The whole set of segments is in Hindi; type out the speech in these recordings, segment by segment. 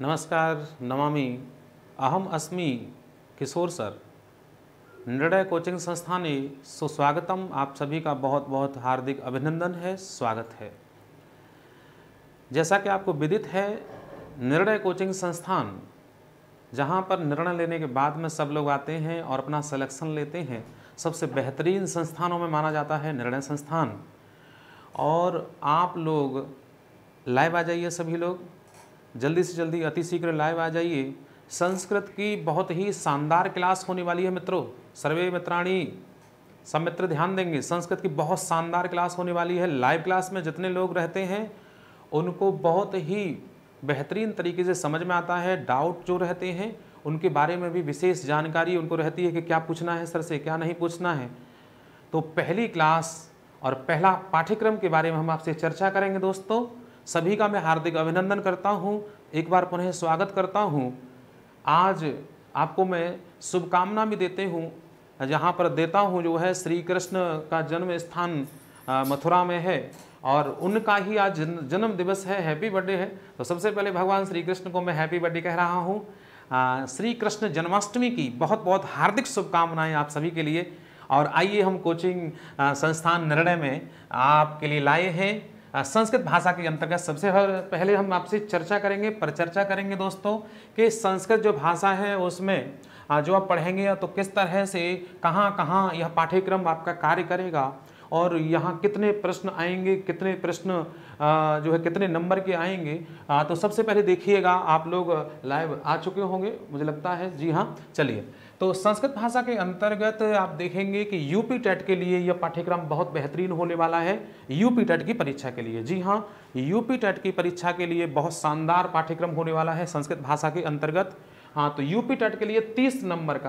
नमस्कार, नमामि, अहम अस्मि किशोर सर। निर्णय कोचिंग संस्थाने सुस्वागतम। आप सभी का बहुत बहुत हार्दिक अभिनंदन है, स्वागत है। जैसा कि आपको विदित है, निर्णय कोचिंग संस्थान जहां पर निर्णय लेने के बाद में सब लोग आते हैं और अपना सिलेक्शन लेते हैं, सबसे बेहतरीन संस्थानों में माना जाता है निर्णय संस्थान। और आप लोग लाइव आ जाइए, सभी लोग जल्दी से जल्दी अति शीघ्र लाइव आ जाइए। संस्कृत की बहुत ही शानदार क्लास होने वाली है मित्रों। सर्वे मित्राणी, सब मित्र ध्यान देंगे, संस्कृत की बहुत शानदार क्लास होने वाली है। लाइव क्लास में जितने लोग रहते हैं उनको बहुत ही बेहतरीन तरीके से समझ में आता है। डाउट जो रहते हैं उनके बारे में भी विशेष जानकारी उनको रहती है कि क्या पूछना है सर से, क्या नहीं पूछना है। तो पहली क्लास और पहला पाठ्यक्रम के बारे में हम आपसे चर्चा करेंगे दोस्तों। सभी का मैं हार्दिक अभिनंदन करता हूं, एक बार पुनः स्वागत करता हूं। आज आपको मैं शुभकामना भी देते हूं, जहां पर देता हूं जो है श्री कृष्ण का जन्म स्थान मथुरा में है और उनका ही आज जन्म दिवस है, हैप्पी बर्थडे है। तो सबसे पहले भगवान श्री कृष्ण को मैं हैप्पी बर्थडे कह रहा हूँ। श्री कृष्ण जन्माष्टमी की बहुत बहुत हार्दिक शुभकामनाएं आप सभी के लिए। और आइए हम कोचिंग संस्थान निर्णय में आपके लिए लाए हैं संस्कृत भाषा के अंतर्गत। सबसे पहले हम आपसे चर्चा करेंगे, परिचर्चा करेंगे दोस्तों कि संस्कृत जो भाषा है उसमें जो आप पढ़ेंगे तो किस तरह से कहाँ कहाँ यह पाठ्यक्रम आपका कार्य करेगा और यहाँ कितने प्रश्न आएंगे, कितने प्रश्न जो है कितने नंबर के आएंगे। तो सबसे पहले देखिएगा, आप लोग लाइव आ चुके होंगे मुझे लगता है, जी हाँ। चलिए, तो संस्कृत भाषा के अंतर्गत आप देखेंगे कि यूपी टेट के लिए यह पाठ्यक्रम बहुत बेहतरीन होने वाला है। यूपी टेट की परीक्षा के लिए, जी हाँ, यूपी टेट की परीक्षा के लिए बहुत शानदार पाठ्यक्रम होने वाला है संस्कृत भाषा के अंतर्गत। हाँ, तो यूपी टेट के लिए 30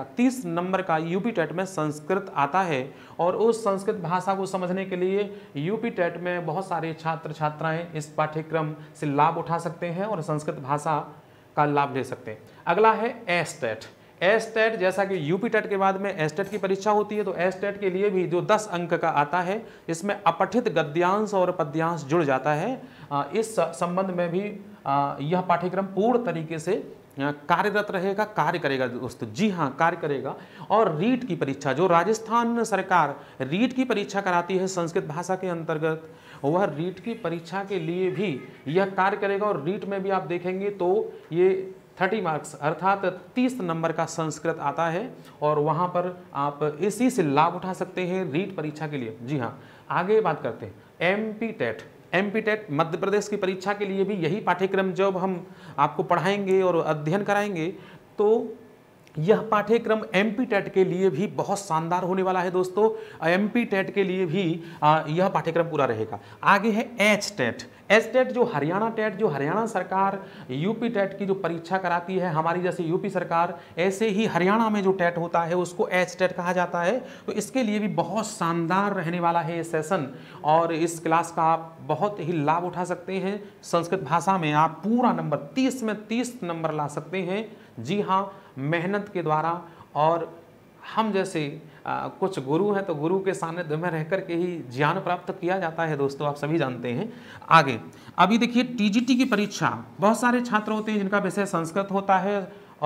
नंबर का यूपी टेट में संस्कृत आता है और उस संस्कृत भाषा को समझने के लिए यूपी टेट में बहुत सारे छात्र छात्राएं इस पाठ्यक्रम से लाभ उठा सकते हैं और संस्कृत भाषा का लाभ ले सकते हैं। अगला है एस टेट। एस टेट, जैसा कि यूपी टेट के बाद में एस टेट की परीक्षा होती है, तो एस टेट के लिए भी जो 10 अंक का आता है, इसमें अपठित गद्यांश और पद्यांश जुड़ जाता है। इस संबंध में भी यह पाठ्यक्रम पूर्ण तरीके से कार्यरत रहेगा, कार्य करेगा दोस्तों, जी हाँ, कार्य करेगा। और रीट की परीक्षा, जो राजस्थान सरकार रीट की परीक्षा कराती है संस्कृत भाषा के अंतर्गत, वह रीट की परीक्षा के लिए भी यह कार्य करेगा। और रीट में भी आप देखेंगे तो ये 30 मार्क्स अर्थात 30 नंबर का संस्कृत आता है और वहाँ पर आप इसी से लाभ उठा सकते हैं रीट परीक्षा के लिए, जी हाँ। आगे बात करते हैं MP TET. MP TET Madhya Pradesh की परीक्षा के लिए भी यही पाठ्यक्रम जब हम आपको पढ़ाएंगे और अध्ययन कराएंगे तो यह पाठ्यक्रम एमपी टेट के लिए भी बहुत शानदार होने वाला है दोस्तों। एमपी टेट के लिए भी यह पाठ्यक्रम पूरा रहेगा। आगे है एच टेट। एच टेट जो हरियाणा टेट, जो हरियाणा सरकार यूपी टेट की जो परीक्षा कराती है, हमारी जैसे यूपी सरकार, ऐसे ही हरियाणा में जो टेट होता है उसको एच टेट कहा जाता है। तो इसके लिए भी बहुत शानदार रहने वाला है ये सेशन और इस क्लास का आप बहुत ही लाभ उठा सकते हैं। संस्कृत भाषा में आप पूरा नंबर 30 में 30 नंबर ला सकते हैं, जी हाँ, मेहनत के द्वारा। और हम जैसे कुछ गुरु हैं तो गुरु के सानिध्य में रहकर के ही ज्ञान प्राप्त किया जाता है दोस्तों, आप सभी जानते हैं। आगे अभी देखिए टीजीटी की परीक्षा, बहुत सारे छात्र होते हैं जिनका विषय संस्कृत होता है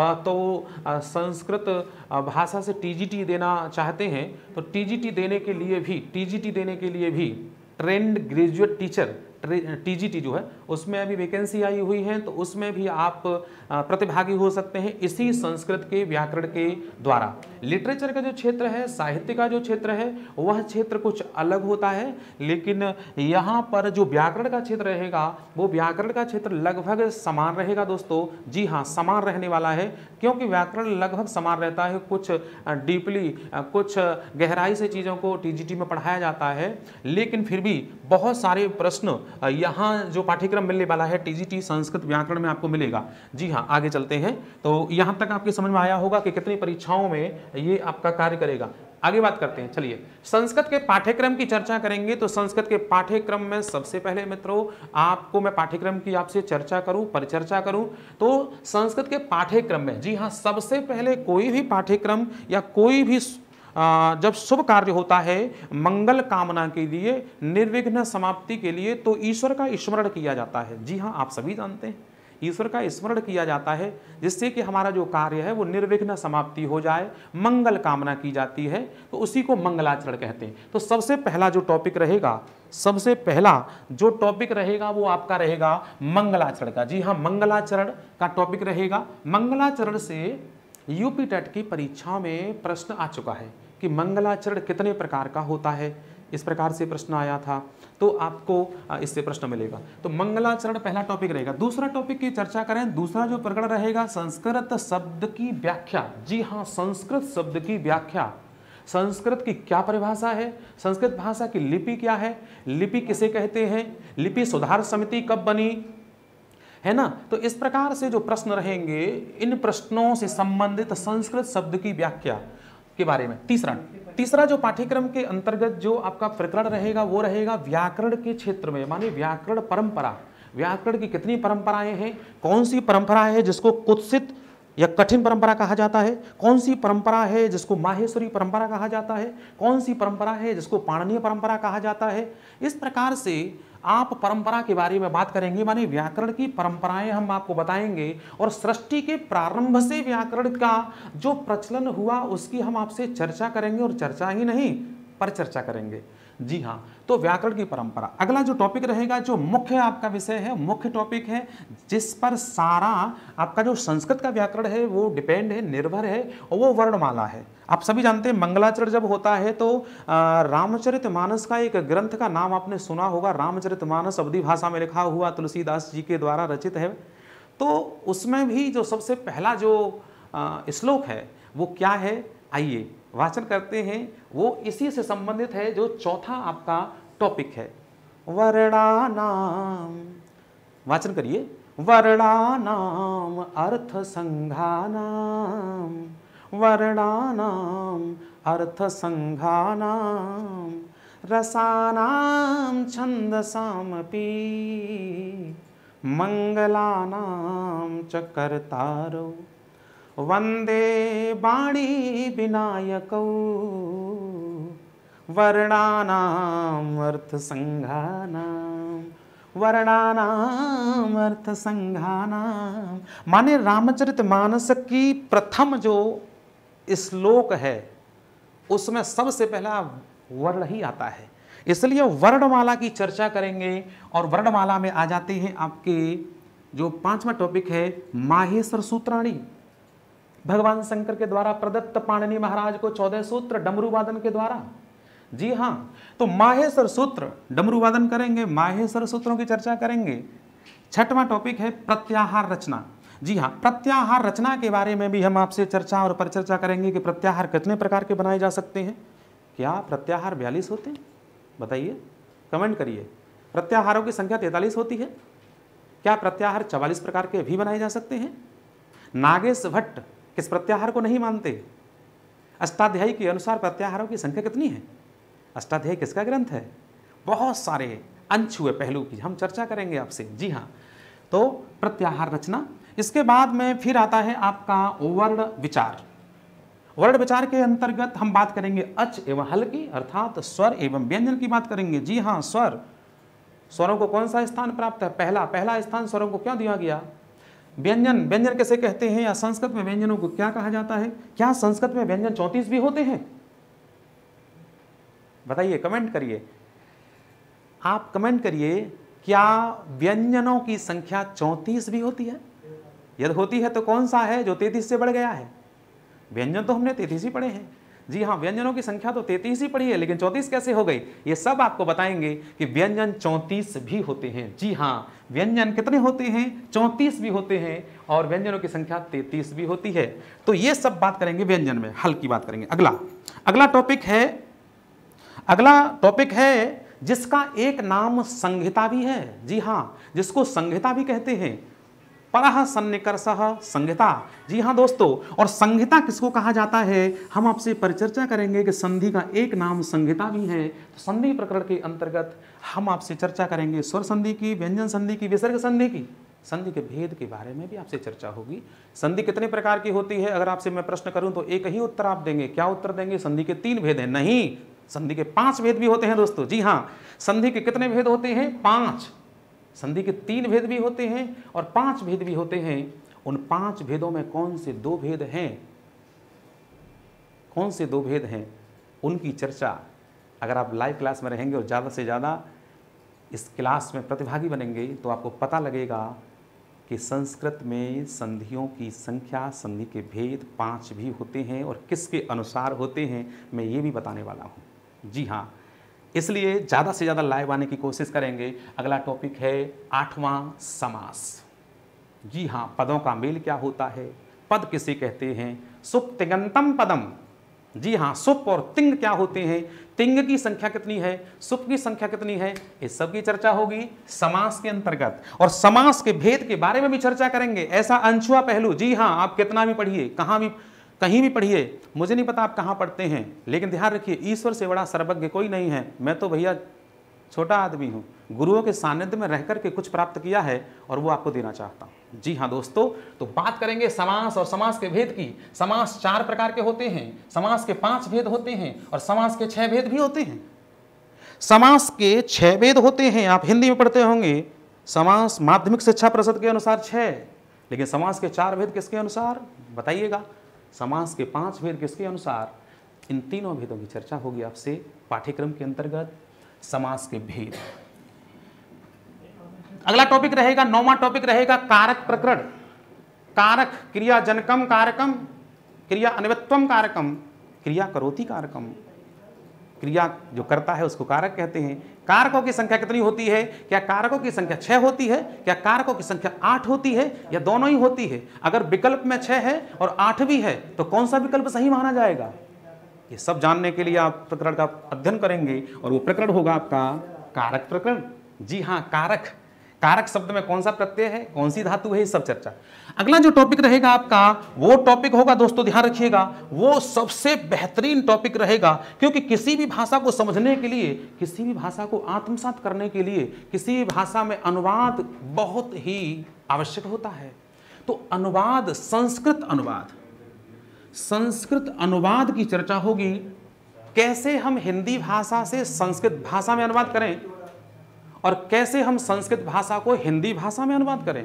तो संस्कृत भाषा से टीजीटी देना चाहते हैं। तो टीजीटी देने के लिए भी ट्रेंड ग्रेजुएट टीचर टीजीटी जो है उसमें अभी वैकेंसी आई हुई है, तो उसमें भी आप प्रतिभागी हो सकते हैं इसी संस्कृत के व्याकरण के द्वारा। लिटरेचर का जो क्षेत्र है, साहित्य का जो क्षेत्र है, वह क्षेत्र कुछ अलग होता है, लेकिन यहाँ पर जो व्याकरण का क्षेत्र रहेगा वो व्याकरण का क्षेत्र लगभग समान रहेगा दोस्तों, जी हाँ, समान रहने वाला है। क्योंकि व्याकरण लगभग समान रहता है, कुछ डीपली कुछ गहराई से चीज़ों को टीजीटी में पढ़ाया जाता है, लेकिन फिर भी बहुत सारे प्रश्न यहाँ जो पाठ्यक्रम मिलने वाला है टीजीटी संस्कृत व्याकरण में आपको मिलेगा, जी हाँ। आगे चलते हैं, तो यहाँ तक आपके समझ में आया होगा कि कितनी परीक्षाओं में ये आपका कार्य करेगा। आगे बात करते हैं, चलिए संस्कृत के पाठ्यक्रम की चर्चा करेंगे। तो संस्कृत के पाठ्यक्रम में सबसे पहले मित्रों आपको मैं पाठ्यक्रम की आपसे चर्चा करूं, परिचर्चा करूं, तो संस्कृत के पाठ्यक्रम में, जी हाँ, सबसे पहले कोई भी पाठ्यक्रम या कोई भी जब शुभ कार्य होता है मंगल कामना के लिए, निर्विघ्न समाप्ति के लिए, तो ईश्वर का स्मरण किया जाता है, जी हाँ, आप सभी जानते हैं। ईश्वर का स्मरण किया जाता है, जिससे कि हमारा जो कार्य है वो निर्विघ्न समाप्ति हो जाए, मंगल कामना की जाती है, तो उसी को मंगलाचरण कहते हैं। तो सबसे पहला जो टॉपिक रहेगा, सबसे पहला जो टॉपिक रहेगा वो आपका रहेगा मंगलाचरण का। जी हाँ, मंगलाचरण का टॉपिक रहेगा। मंगलाचरण से यूपी टेट की परीक्षा में प्रश्न आ चुका है कि मंगलाचरण कितने प्रकार का होता है, इस प्रकार से प्रश्न आया था, तो आपको इससे प्रश्न मिलेगा। तो मंगलाचरण पहला टॉपिक रहेगा। दूसरा टॉपिक की चर्चा करें, दूसरा जो प्रकरण रहेगा संस्कृत शब्द की व्याख्या। जी हाँ, संस्कृत शब्द की व्याख्या। संस्कृत की क्या परिभाषा है, संस्कृत भाषा की लिपि क्या है, लिपि किसे कहते हैं, लिपि सुधार समिति कब बनी, है ना। तो इस प्रकार से जो प्रश्न रहेंगे, इन प्रश्नों से संबंधित संस्कृत शब्द की व्याख्या के बारे में। तीसरा जो पाठ्यक्रम के अंतर्गत जो आपका प्रकरण रहेगा वो रहेगा व्याकरण के क्षेत्र में, माने व्याकरण परंपरा। व्याकरण की कितनी परंपराएं हैं, कौन सी परंपरा है जिसको कुत्सित या कठिन परंपरा कहा जाता है, कौन सी परंपरा है जिसको माहेश्वरी परंपरा कहा जाता है, कौन सी परंपरा है जिसको पाणिनीय परंपरा कहा जाता है। इस प्रकार से आप परंपरा के बारे में बात करेंगे, माने व्याकरण की परंपराएं हम आपको बताएंगे, और सृष्टि के प्रारंभ से व्याकरण का जो प्रचलन हुआ उसकी हम आपसे चर्चा करेंगे, और चर्चा ही नहीं परिचर्चा करेंगे। जी हाँ, तो व्याकरण की परंपरा। अगला जो टॉपिक रहेगा, जो मुख्य आपका विषय है, मुख्य टॉपिक है, जिस पर सारा आपका जो संस्कृत का व्याकरण है वो डिपेंड है, निर्भर है, और वो वर्णमाला है। आप सभी जानते हैं मंगलाचरण जब होता है तो रामचरितमानस का एक ग्रंथ का नाम आपने सुना होगा। रामचरितमानस अवधी भाषा में लिखा हुआ तुलसीदास जी के द्वारा रचित है। तो उसमें भी जो सबसे पहला जो श्लोक है वो क्या है, आइए वाचन करते हैं। वो इसी से संबंधित है जो चौथा आपका टॉपिक है, वर्णानाम। वाचन करिए, वर्णानाम अर्थ संघानाम, वर्णानाम अर्थ संघानाम, रसानाम छंदसामपि, मंगलानाम च कर्तारो, वंदे वाणी विनायकौ, वर्णानाम अर्थ संघानाम, वर्णानाम अर्थ संघानाम। माने रामचरितमानस की प्रथम जो श्लोक है उसमें सबसे पहला वर्ण ही आता है, इसलिए वर्णमाला की चर्चा करेंगे। और वर्णमाला में आ जाते हैं आपके जो पांचवा टॉपिक है माहेश्वर सूत्राणी। भगवान शंकर के द्वारा प्रदत्त पाणिनि महाराज को 14 सूत्र डमरू वादन के द्वारा। जी हाँ, तो माहेश्वर सूत्र डमरू वादन करेंगे, माहेश्वर सूत्रों की चर्चा करेंगे। छठवां टॉपिक है प्रत्याहार रचना। जी हाँ, प्रत्याहार रचना के बारे में भी हम आपसे चर्चा और परिचर्चा करेंगे कि प्रत्याहार कितने प्रकार के बनाए जा सकते हैं। क्या प्रत्याहार 42 होते हैं, बताइए, कमेंट करिए। प्रत्याहारों की संख्या 43 होती है। क्या प्रत्याहार 44 प्रकार के भी बनाए जा सकते हैं। नागेश भट्ट किस प्रत्याहार को नहीं मानते। अष्टाध्यायी के अनुसार प्रत्याहारों की संख्या कितनी है। अष्टाध्यायी किसका ग्रंथ है, बहुत सारे अंश हुए पहलू की हम चर्चा करेंगे आपसे। जी हाँ, तो प्रत्याहार रचना। इसके बाद में फिर आता है आपका वर्ण विचार। वर्ण विचार के अंतर्गत हम बात करेंगे अच एवं हल की, अर्थात स्वर एवं व्यंजन की बात करेंगे। जी हाँ, स्वरों को कौन सा स्थान प्राप्त है, पहला स्थान स्वरों को क्यों दिया गया। व्यंजन कैसे कहते हैं, या संस्कृत में व्यंजनों को क्या कहा जाता है। क्या संस्कृत में व्यंजन 34 भी होते हैं, बताइए, कमेंट करिए। आप कमेंट करिए, क्या व्यंजनों की संख्या 34 भी होती है। यदि होती है तो कौन सा है जो 33 से बढ़ गया है। व्यंजन तो हमने 33 ही पढ़े हैं। जी हाँ, व्यंजनों की संख्या तो 33 ही पढ़ी है, लेकिन 34 कैसे हो गई, ये सब आपको बताएंगे कि व्यंजन 34 भी होते हैं। जी हाँ, व्यंजन कितने होते हैं, 34 भी होते हैं, और व्यंजनों की संख्या 33 भी होती है। तो ये सब बात करेंगे व्यंजन में, हल की बात करेंगे। अगला टॉपिक है जिसका एक नाम संहिता भी है। जी हाँ, जिसको संहिता भी कहते हैं, परः सन्निकर्षः संहिता। जी हाँ दोस्तों, और संहिता किसको कहा जाता है हम आपसे परिचर्चा करेंगे कि संधि का एक नाम संहिता भी है। तो संधि प्रकरण के अंतर्गत हम आपसे चर्चा करेंगे स्वर संधि की, व्यंजन संधि की, विसर्ग संधि की, संधि के भेद के बारे में भी आपसे चर्चा होगी। संधि कितने प्रकार की होती है, अगर आपसे मैं प्रश्न करूं तो एक ही उत्तर आप देंगे। क्या उत्तर देंगे, संधि के 3 भेद हैं। नहीं, संधि के 5 भेद भी होते हैं दोस्तों। जी हाँ, संधि के कितने भेद होते हैं, 5। संधि के 3 भेद भी होते हैं और 5 भेद भी होते हैं। उन 5 भेदों में कौन से 2 भेद हैं, कौन से 2 भेद हैं, उनकी चर्चा अगर आप लाइव क्लास में रहेंगे और ज़्यादा से ज़्यादा इस क्लास में प्रतिभागी बनेंगे तो आपको पता लगेगा कि संस्कृत में संधियों की संख्या, संधि के भेद 5 भी होते हैं और किसके अनुसार होते हैं मैं ये भी बताने वाला हूँ। जी हाँ, इसलिए ज़्यादा से ज़्यादा लाइव आने की कोशिश करेंगे। अगला टॉपिक है 8वां समास। जी हाँ, पदों का मेल क्या होता है, पद किसे कहते हैं, सुप तिङन्तं पदम। जी हाँ, सुप और तिंग क्या होते हैं, तिंग की संख्या कितनी है, सुप की संख्या कितनी है, इस सब की चर्चा होगी समास के अंतर्गत। और समास के भेद के बारे में भी चर्चा करेंगे, ऐसा अनछुआ पहलू। जी हाँ, आप कितना भी पढ़िए, कहीं भी पढ़िए, मुझे नहीं पता आप कहाँ पढ़ते हैं, लेकिन ध्यान रखिए ईश्वर से बड़ा सर्वज्ञ कोई नहीं है। मैं तो भैया छोटा आदमी हूँ, गुरुओं के सानिध्य में रह करके कुछ प्राप्त किया है और वो आपको देना चाहता हूँ। जी हाँ दोस्तों, तो बात करेंगे समास और समास के भेद की। समास 4 प्रकार के होते हैं, समास के 5 भेद होते हैं और समास के 6 भेद भी होते हैं। समास के 6 भेद होते हैं, आप हिंदी में पढ़ते होंगे। समास माध्यमिक शिक्षा परिषद के अनुसार 6, लेकिन समास के 4 भेद किसके अनुसार बताइएगा, समास के 5 भेद किसके अनुसार। इन तीनों भेदों की चर्चा होगी आपसे पाठ्यक्रम के अंतर्गत। समास के भेद। अगला टॉपिक रहेगा, 9वां टॉपिक रहेगा कारक प्रकरण। कारक, क्रिया जनकम कारकम, क्रिया अन्वयत्वम कारकम, क्रिया करोति कारकम। क्रिया जो करता है उसको कारक कहते हैं। कारकों की संख्या कितनी होती है, क्या कारकों की संख्या 6 होती है, क्या कारकों की संख्या 8 होती है, या दोनों ही होती है। अगर विकल्प में 6 है और 8 भी है तो कौन सा विकल्प सही माना जाएगा, ये सब जानने के लिए आप प्रकरण का अध्ययन करेंगे और वो प्रकरण होगा आपका कारक प्रकरण। जी हाँ, कारक, कारक शब्द में कौन सा प्रत्यय है, कौन सी धातु है, ये सब चर्चा। अगला जो टॉपिक रहेगा आपका वो टॉपिक होगा दोस्तों, ध्यान रखिएगा, वो सबसे बेहतरीन टॉपिक रहेगा, क्योंकि किसी भी भाषा को समझने के लिए, किसी भी भाषा को आत्मसात करने के लिए, किसी भी भाषा में अनुवाद बहुत ही आवश्यक होता है। तो अनुवाद, संस्कृत अनुवाद की चर्चा होगी। कैसे हम हिंदी भाषा से संस्कृत भाषा में अनुवाद करें और कैसे हम संस्कृत भाषा को हिंदी भाषा में अनुवाद करें।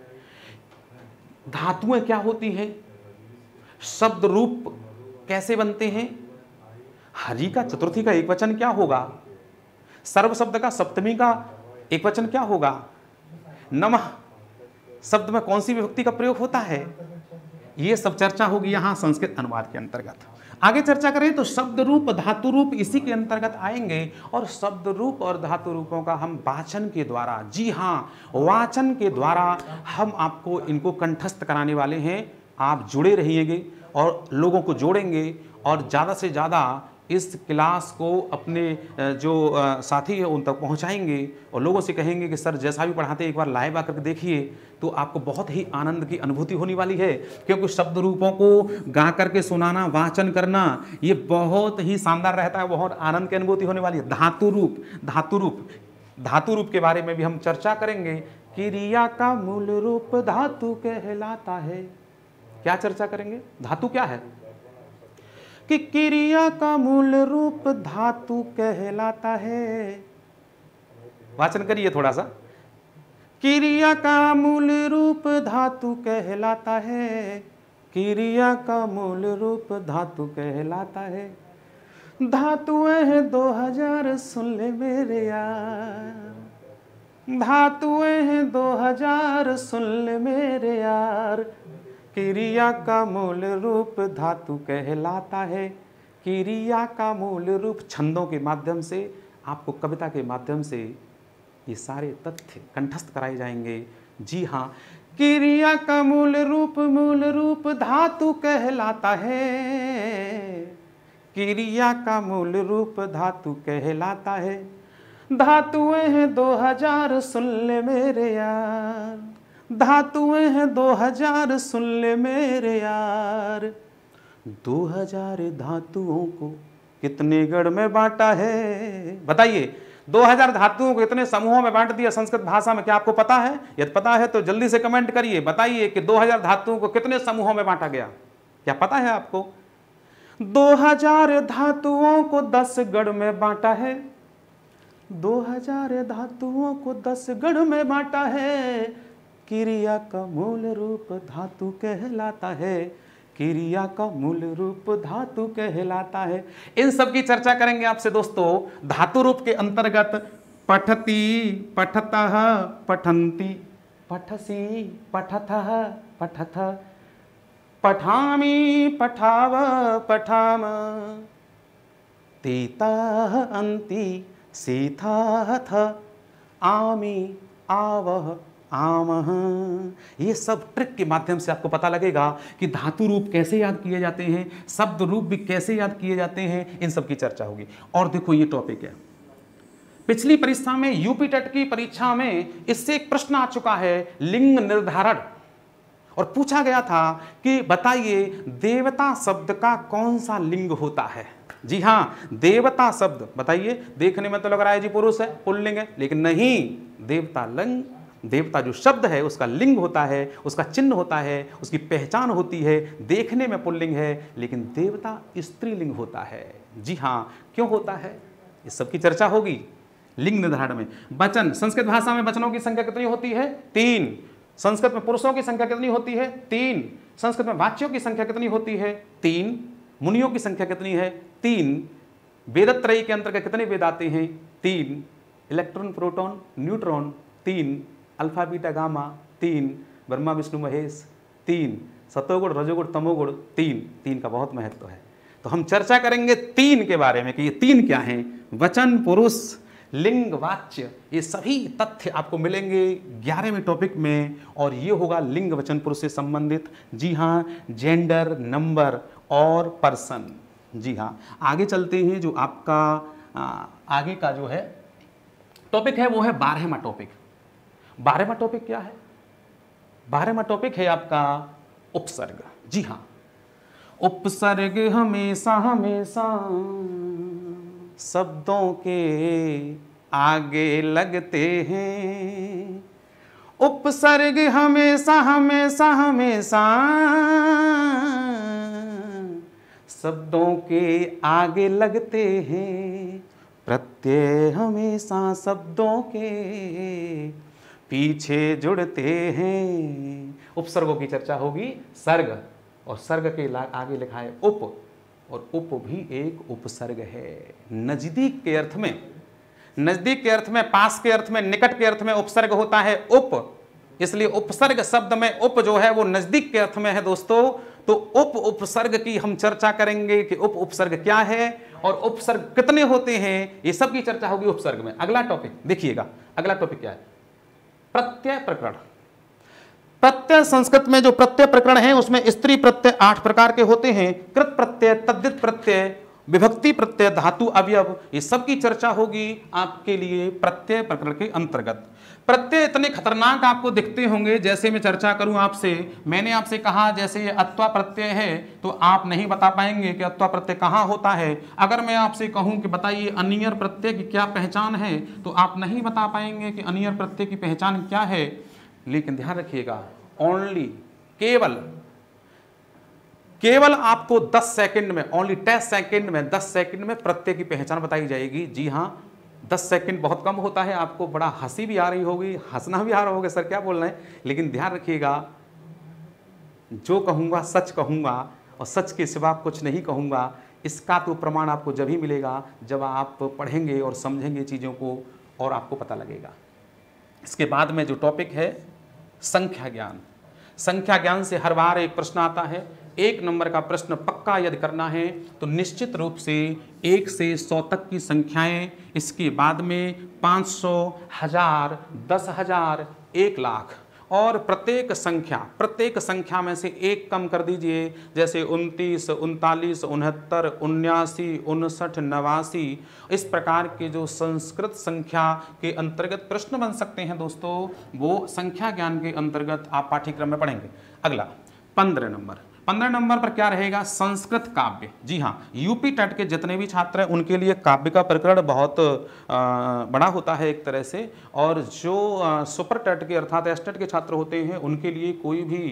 धातुएं क्या होती हैं, शब्द रूप कैसे बनते हैं, हरि का चतुर्थी का एकवचन क्या होगा, सर्व शब्द का सप्तमी का एकवचन क्या होगा, नमः शब्द में कौन सी विभक्ति का प्रयोग होता है, ये सब चर्चा होगी यहाँ संस्कृत अनुवाद के अंतर्गत। आगे चर्चा करें तो शब्द रूप, धातु रूप इसी के अंतर्गत आएंगे और शब्द रूप और धातु रूपों का हम वाचन के द्वारा, जी हाँ वाचन के द्वारा हम आपको इनको कंठस्थ कराने वाले हैं। आप जुड़े रहिएगे और लोगों को जोड़ेंगे और ज़्यादा से ज़्यादा इस क्लास को अपने जो साथी है उन तक पहुंचाएंगे और लोगों से कहेंगे कि सर जैसा भी पढ़ाते एक बार लाइव आकर के देखिए, तो आपको बहुत ही आनंद की अनुभूति होने वाली है। क्योंकि शब्द रूपों को गा करके सुनाना, वाचन करना, ये बहुत ही शानदार रहता है, बहुत आनंद की अनुभूति होने वाली है। धातु रूप के बारे में भी हम चर्चा करेंगे। क्रिया का मूल रूप धातु कहलाता है। क्या चर्चा करेंगे, धातु क्या है, कि क्रिया का मूल रूप धातु कहलाता है। वाचन करिए थोड़ा सा, क्रिया का मूल रूप धातु कहलाता है, क्रिया का मूल रूप धातु कहलाता है। धातुएं हैं 2000 सुन ले मेरे यार, धातुएं हैं 2000 सुन ले मेरे यार। क्रिया का मूल रूप धातु कहलाता है, क्रिया का मूल रूप। छंदों के माध्यम से, आपको कविता के माध्यम से ये सारे तथ्य कंठस्थ कराए जाएंगे। जी हाँ, क्रिया का मूल रूप धातु कहलाता है, क्रिया का मूल रूप धातु कहलाता है। धातुएं हैं 2000 सुन ले मेरे यार, धातुएं हैं 2000 सुन ले मेरे यार। 2000 धातुओं को कितने गढ़ में बांटा है, बताइए 2000 धातुओं को कितने समूहों में बांट दिया संस्कृत भाषा में, क्या आपको पता है? यदि पता है तो जल्दी से कमेंट करिए, बताइए कि 2000 धातुओं को कितने समूहों में बांटा गया, क्या पता है आपको? 2000 धातुओं को 10 गढ़ में बांटा है, 2000 धातुओं को 10 गण में बांटा है, क्रिया का मूल रूप धातु कहलाता है, क्रिया का मूल रूप धातु कहलाता है। इन सब की चर्चा करेंगे आपसे दोस्तों। धातु रूप के अंतर्गत पठती, पठतः, पठन्ति, पठसी, पठतः, पठथ, पठामि, पठाव, पठाम, तेतः, अन्ति, सेथः, थ, आमि, आवः, आमः। ये सब ट्रिक के माध्यम से आपको पता लगेगा कि धातु रूप कैसे याद किए जाते हैं, शब्द रूप भी कैसे याद किए जाते हैं, इन सब की चर्चा होगी। और देखो ये टॉपिक है, पिछली परीक्षा में यूपी टेट की परीक्षा में इससे एक प्रश्न आ चुका है, लिंग निर्धारण, और पूछा गया था कि बताइए देवता शब्द का कौन सा लिंग होता है। जी हाँ, देवता शब्द बताइए, देखने में तो लग रहा है जी पुरुष है, पुल्लिंग है, लेकिन नहीं, देवता लिंग, देवता जो शब्द है उसका लिंग होता है, उसका चिन्ह होता है, उसकी पहचान होती है। देखने में पुल्लिंग है लेकिन देवता स्त्रीलिंग होता है। जी हाँ, क्यों होता है, इस सब की चर्चा होगी। लिंग निर्धारण में वचन, संस्कृत भाषा में वचनों की संख्या कितनी होती है? 3। संस्कृत में पुरुषों की संख्या कितनी होती है? 3। संस्कृत में वाच्यों की संख्या कितनी होती है? 3। मुनियों की संख्या कितनी है? 3। वेदत्रयी के अंतर्गत कितने वेद आते हैं? 3। Electron, proton, neutron 3। Alpha, beta, gamma 3। Brahma, Vishnu, Mahesh 3। सतोगुण, रजोगुण, तमोगुण 3। 3 का बहुत महत्व है। तो हम चर्चा करेंगे 3 के बारे में कि ये 3 क्या हैं। वचन, पुरुष, लिंग, वाच्य, ये सभी तथ्य आपको मिलेंगे 11वें टॉपिक में, और ये होगा लिंग, वचन, पुरुष से संबंधित। जी हाँ, जेंडर, नंबर और पर्सन। जी हाँ, आगे चलते हैं। जो आपका आगे का जो है टॉपिक है वो है 12वां टॉपिक। 12वां टॉपिक क्या है? 12वां टॉपिक है आपका उपसर्ग। जी हाँ, उपसर्ग हमेशा हमेशा शब्दों के आगे लगते हैं। उपसर्ग हमेशा हमेशा हमेशा शब्दों के आगे लगते हैं। प्रत्यय हमेशा शब्दों के पीछे जुड़ते हैं। उपसर्गों की चर्चा होगी। सर्ग, और सर्ग के आगे लिखा है उप, और उप भी एक उपसर्ग है। नजदीक के अर्थ में, नजदीक के अर्थ में, पास के अर्थ में, निकट के अर्थ में उपसर्ग होता है उप। इसलिए उपसर्ग शब्द में उप जो है वो नजदीक के अर्थ में है दोस्तों। तो उप उपसर्ग की हम चर्चा करेंगे कि उप उपसर्ग क्या है और उपसर्ग कितने होते हैं, ये सब की चर्चा होगी उपसर्ग में। अगला टॉपिक देखिएगा, अगला टॉपिक क्या है? प्रत्यय प्रकरण। प्रत्यय, संस्कृत में जो प्रत्यय प्रकरण है उसमें स्त्री प्रत्यय 8 प्रकार के होते हैं। कृत प्रत्यय, तद्धित प्रत्यय, विभक्ति प्रत्यय, धातु अवयव, ये सब की चर्चा होगी आपके लिए प्रत्यय प्रकरण के अंतर्गत। प्रत्यय इतने खतरनाक आपको दिखते होंगे। जैसे मैं चर्चा करूं आपसे, मैंने आपसे कहा जैसे ये अत्वा प्रत्यय है तो आप नहीं बता पाएंगे कि अत्वा प्रत्यय कहाँ होता है। अगर मैं आपसे कहूं कि बताइए अनियर प्रत्यय की क्या पहचान है, तो आप नहीं बता पाएंगे कि अनियर प्रत्यय की पहचान क्या है। लेकिन ध्यान रखिएगा, ओनली, केवल आपको 10 सेकंड में, ओनली 10 सेकंड में, 10 सेकंड में प्रत्यय की पहचान बताई जाएगी। जी हाँ, 10 सेकंड बहुत कम होता है। आपको बड़ा हंसी भी आ रही होगी, हंसना भी आ रहा होगा, सर क्या बोल रहे हैं। लेकिन ध्यान रखिएगा, जो कहूँगा सच कहूँगा और सच के सिवा कुछ नहीं कहूँगा। इसका तो प्रमाण आपको जब ही मिलेगा जब आप पढ़ेंगे और समझेंगे चीज़ों को, और आपको पता लगेगा। इसके बाद में जो टॉपिक है संख्या ज्ञान। संख्या ज्ञान से हर बार एक प्रश्न आता है। 1 नंबर का प्रश्न पक्का यदि करना है तो निश्चित रूप से 1 से 100 तक की संख्याएं, इसके बाद में 500, 1000, 10,000, 1 लाख, और प्रत्येक संख्या में से 1 कम कर दीजिए। जैसे 29, 39, 69, 79, 59, 89, इस प्रकार के जो संस्कृत संख्या के अंतर्गत प्रश्न बन सकते हैं दोस्तों, वो संख्या ज्ञान के अंतर्गत आप पाठ्यक्रम में पढ़ेंगे। अगला 15 नंबर। 15 नंबर पर क्या रहेगा? संस्कृत काव्य। जी हाँ, यूपी टेट के जितने भी छात्र हैं उनके लिए काव्य का प्रकरण बहुत बड़ा होता है एक तरह से, और जो सुपर टेट के अर्थात एस टेट के छात्र होते हैं उनके लिए कोई भी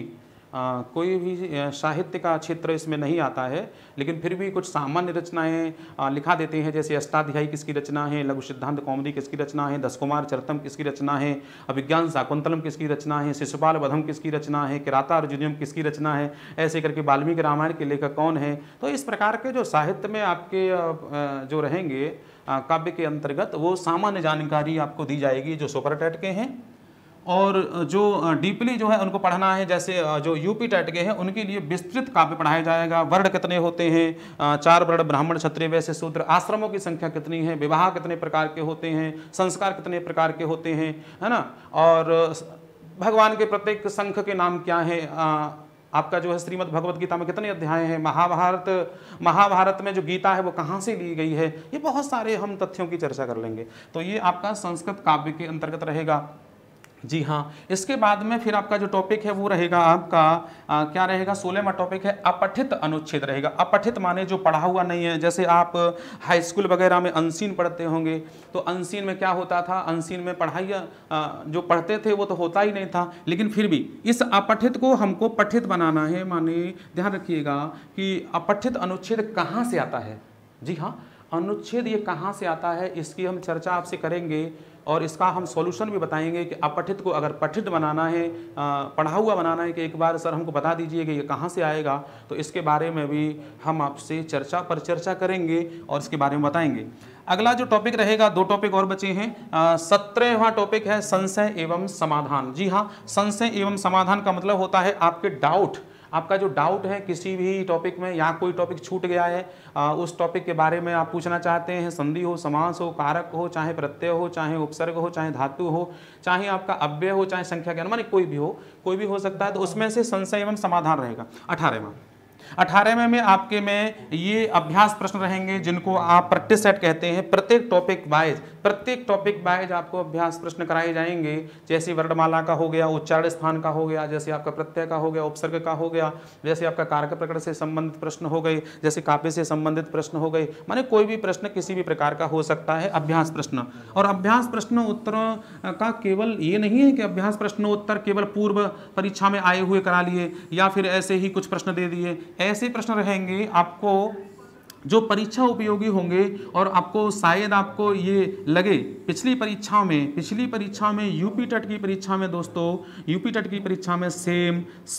कोई भी साहित्य का क्षेत्र इसमें नहीं आता है, लेकिन फिर भी कुछ सामान्य रचनाएं लिखा देते हैं, जैसे अष्टाध्यायी किसकी रचना है, लघु सिद्धांत कौमुदी किसकी रचना है, दस कुमार चरितम किसकी रचना है, अभिज्ञान शाकुंतलम किसकी रचना है, शिशुपाल वधम किसकी रचना है, किराता अर्जुनियम किसकी रचना है, ऐसे करके वाल्मीकि रामायण के लेखक कौन है। तो इस प्रकार के जो साहित्य में आपके जो रहेंगे काव्य के अंतर्गत, वो सामान्य जानकारी आपको दी जाएगी जो सुपर टेट के हैं, और जो डीपली जो है उनको पढ़ना है, जैसे जो यूपी टेट के हैं उनके लिए विस्तृत काव्य पढ़ाया जाएगा। वर्ण कितने होते हैं, 4 वर्ण ब्राह्मण क्षत्रिय वैश्य शूद्र, आश्रमों की संख्या कितनी है, विवाह कितने प्रकार के होते हैं, संस्कार कितने प्रकार के होते हैं, है ना, और भगवान के प्रत्येक संख के नाम क्या है, आपका जो है श्रीमद् भगवत गीता में कितने अध्याय हैं, महाभारत में जो गीता है वो कहाँ से ली गई है, ये बहुत सारे हम तथ्यों की चर्चा कर लेंगे। तो ये आपका संस्कृत काव्य के अंतर्गत रहेगा। जी हाँ, इसके बाद में फिर आपका जो टॉपिक है वो रहेगा आपका क्या रहेगा, 16वां टॉपिक है अपठित अनुच्छेद रहेगा। अपठित माने जो पढ़ा हुआ नहीं है। जैसे आप हाई स्कूल वगैरह में अनसीन पढ़ते होंगे, तो अनसीन में क्या होता था, अनसीन में पढ़ाई जो पढ़ते थे वो तो होता ही नहीं था, लेकिन फिर भी इस अपठित को हमको पठित बनाना है। माने ध्यान रखिएगा कि अपठित अनुच्छेद कहाँ से आता है। जी हाँ, अनुच्छेद ये कहाँ से आता है, इसकी हम चर्चा आपसे करेंगे, और इसका हम सॉल्यूशन भी बताएंगे कि अपठित को अगर पठित बनाना है, पढ़ा हुआ बनाना है, कि एक बार सर हमको बता दीजिए कि ये कहाँ से आएगा, तो इसके बारे में भी हम आपसे चर्चा पर चर्चा करेंगे और इसके बारे में बताएंगे। अगला जो टॉपिक रहेगा, 2 टॉपिक और बचे हैं। 17वां टॉपिक है संशय एवं समाधान। जी हाँ, संशय एवं समाधान का मतलब होता है आपके डाउट, आपका जो डाउट है किसी भी टॉपिक में, या कोई टॉपिक छूट गया है, उस टॉपिक के बारे में आप पूछना चाहते हैं, संधि हो, समास हो, कारक हो, चाहे प्रत्यय हो, चाहे उपसर्ग हो, चाहे धातु हो, चाहे आपका अव्यय हो, चाहे संख्या ज्ञान, माने कोई भी हो सकता है, तो उसमें से संशय एवं समाधान रहेगा। 18वें में आपके में ये अभ्यास प्रश्न रहेंगे, जिनको आप प्रैक्टिस सेट कहते हैं। प्रत्येक टॉपिक वाइज आपको अभ्यास प्रश्न कराए जाएंगे। जैसे वर्णमाला का हो गया, उच्चारण स्थान का हो गया, जैसे आपका प्रत्यय का हो गया, उपसर्ग का हो गया, जैसे आपका कारक प्रकरण से संबंधित प्रश्न हो गए, जैसे काव्य से संबंधित प्रश्न हो गए, माने कोई भी प्रश्न किसी भी प्रकार का हो सकता है अभ्यास प्रश्न। और अभ्यास प्रश्न उत्तरों का केवल ये नहीं है कि अभ्यास प्रश्नोत्तर केवल पूर्व परीक्षा में आए हुए करा लिए, या फिर ऐसे ही कुछ प्रश्न दे दिए। ऐसे प्रश्न रहेंगे आपको जो परीक्षा उपयोगी होंगे, और आपको शायद आपको ये लगे पिछली परीक्षा में यूपी टेट की परीक्षा में, दोस्तों यूपी टेट की परीक्षा में सेम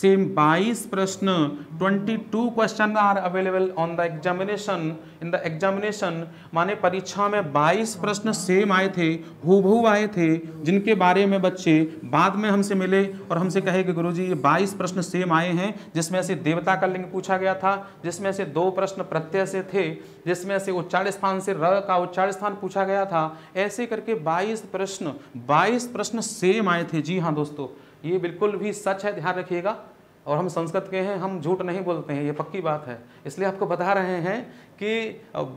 22 प्रश्न, 22 question are available on the examination, in the examination, माने परीक्षा में 22 प्रश्न सेम आए थे, हूबहू आए थे, जिनके बारे में बच्चे बाद में हमसे मिले और हमसे कहे कि गुरुजी ये 22 प्रश्न सेम आए हैं, जिसमें से देवता का लिंग पूछा गया था, जिसमें से 2 प्रश्न प्रत्यय से थे, जिसमें से उच्चारण स्थान से र का उच्चारण स्थान पूछा गया था। ऐसे करके 22 प्रश्न सेम आए थे। जी हाँ दोस्तों, ये बिल्कुल भी सच है, ध्यान रखिएगा। और हम संस्कृत के हैं, हम झूठ नहीं बोलते हैं, ये पक्की बात है, इसलिए आपको बता रहे हैं कि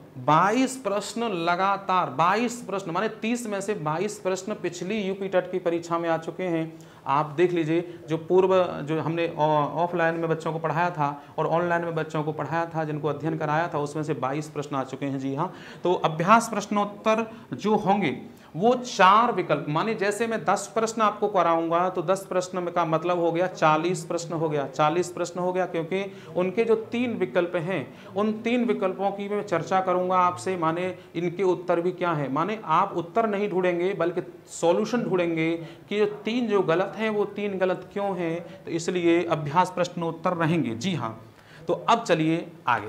22 प्रश्न लगातार, 22 प्रश्न माने 30 में से 22 प्रश्न पिछली यूपी टेट की परीक्षा में आ चुके हैं। आप देख लीजिए, जो पूर्व जो हमने ऑफलाइन में बच्चों को पढ़ाया था और ऑनलाइन में बच्चों को पढ़ाया था, जिनको अध्ययन कराया था, उसमें से 22 प्रश्न आ चुके हैं। जी हाँ, तो अभ्यास प्रश्नोत्तर जो होंगे वो 4 विकल्प, माने जैसे मैं 10 प्रश्न आपको कराऊंगा तो 10 प्रश्न का मतलब हो गया 40 प्रश्न हो गया, 40 प्रश्न हो गया, क्योंकि उनके जो 3 विकल्प हैं, उन 3 विकल्पों की मैं चर्चा करूंगा आपसे। माने इनके उत्तर भी क्या है, माने आप उत्तर नहीं ढूंढेंगे बल्कि सॉल्यूशन ढूंढेंगे कि जो 3 जो गलत हैं वो 3 गलत क्यों हैं, तो इसलिए अभ्यास प्रश्नोत्तर रहेंगे। जी हाँ, तो अब चलिए आगे।